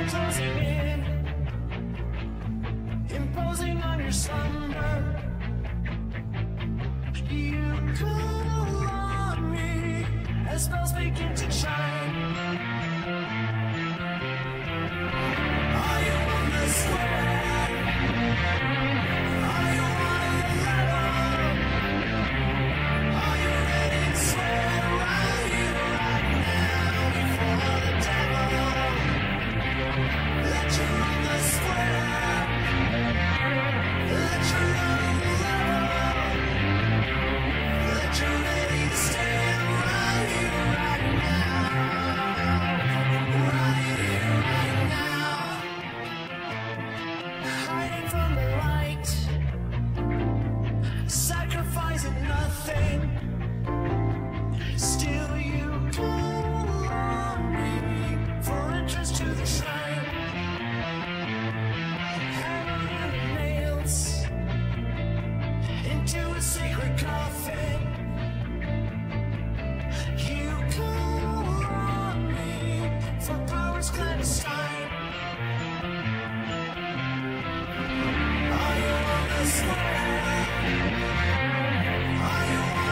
closing in, imposing on your slumber. You call on me as spells begin to chime. Are you on the square? Are you on the level? Are you ready to swear? Are you right now before the devil? Let you on the square. Let you on the level. Let you ready to stand right here, right now. Right here, right now. Hiding from the light, sacrificing nothing. Still you call on me for entrance to the shrine. Hammer and nails into a sacred coffin. You call on me for powers clandestine. Are you on the square? Are you on